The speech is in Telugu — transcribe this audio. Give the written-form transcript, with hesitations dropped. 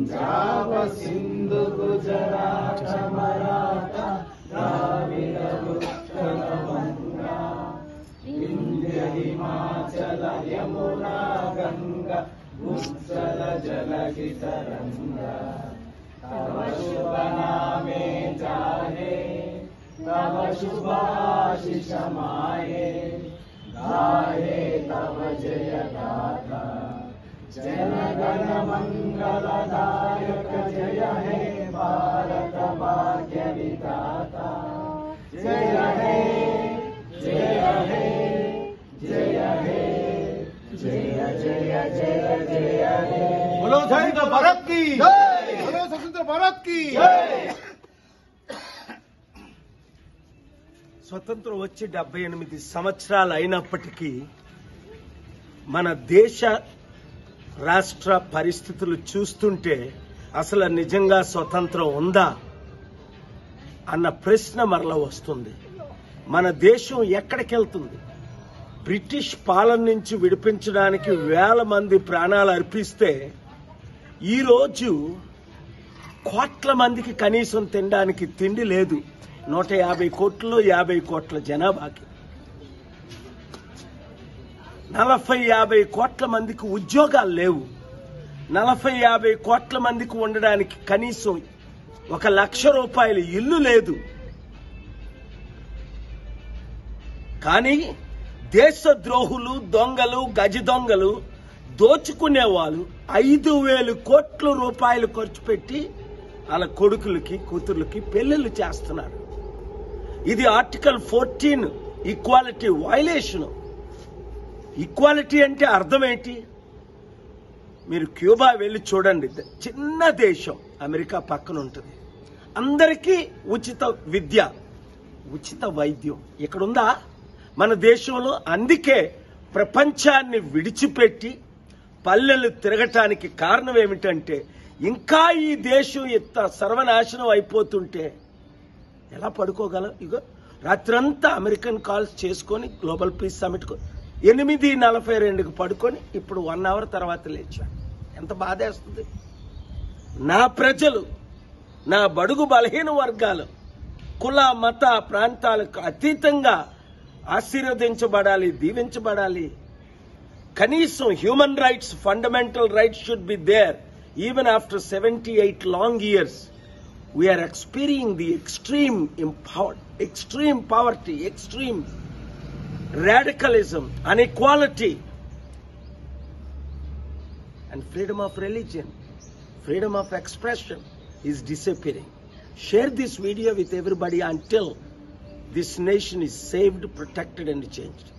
पंजाब सिंधु गुजरात मराठा द्राविड उत्कल गंगा विंध्य हिमाचल यमुना गंगा उत्कल जलधि तरंगा तव शुभ नामे जाहे तव शुभाशिष माहे गाहे तव जय गाथा जन गण मंगलदायक जय हे भारत भाग्य विधाता जय हे जय हे जय हे जय जय जय जय हे। बोलो स्वतंत्र भारत की जय, बोलो स्वतंत्र भारत की जय। స్వతంత్రం వచ్చి 78 సంవత్సరాలు అయినప్పటికీ మన దేశ రాష్ట్ర పరిస్థితులు చూస్తుంటే అసలు నిజంగా స్వతంత్రం ఉందా అన్న ప్రశ్న మరల వస్తుంది. మన దేశం ఎక్కడికి వెళ్తుంది? బ్రిటిష్ పాలన నుంచి విడిపించడానికి వేల మంది ప్రాణాలు అర్పిస్తే ఈరోజు కోట్ల మందికి కనీసం తినడానికి తిండి లేదు. 150 కోట్లు 50 కోట్ల జనాభాకి 40-50 కోట్ల మందికి ఉద్యోగాలు లేవు. 40-50 కోట్ల మందికి ఉండడానికి కనీసం 1 లక్ష రూపాయల ఇల్లు లేదు. కానీ దేశ ద్రోహులు, దొంగలు, గజ దొంగలు, దోచుకునే వాళ్ళు 5,000 కోట్ల రూపాయలు ఖర్చు పెట్టి వాళ్ళ కొడుకులకి కూతుర్లకి పెళ్లిళ్ళు చేస్తున్నారు. ఇది ఆర్టికల్ 14 ఈక్వాలిటీ వైలేషన్. ఈక్వాలిటీ అంటే అర్థం ఏంటి? మీరు క్యూబా వెళ్ళి చూడండి. చిన్న దేశం, అమెరికా పక్కన ఉంటుంది. అందరికీ ఉచిత విద్య, ఉచిత వైద్యం ఇక్కడ ఉందా? మన దేశంలో. అందుకే ప్రపంచాన్ని విడిచిపెట్టి పల్లెలు తిరగటానికి కారణం ఏమిటంటే ఇంకా ఈ దేశం ఇంత సర్వనాశనం అయిపోతుంటే ఎలా పడుకోగలం? ఇగో రాత్రంతా అమెరికన్ కాల్స్ చేసుకొని గ్లోబల్ పీస్ సమిట్ 8:42కి పడుకొని ఇప్పుడు 1 అవర్ తర్వాత లేచాను. ఎంత బాధేస్తుంది. నా ప్రజలు, నా బడుగు బలహీన వర్గాలు, కుల మత ప్రాంతాలకు అతీతంగా ఆశీర్వదించబడాలి, దీవించబడాలి. కనీసం human rights, fundamental rights should be there even after 78 long years. We are experiencing the extreme poverty, extreme radicalism, inequality, and freedom of religion, freedom of expression is disappearing. Share this video with everybody until this nation is saved, protected, and changed.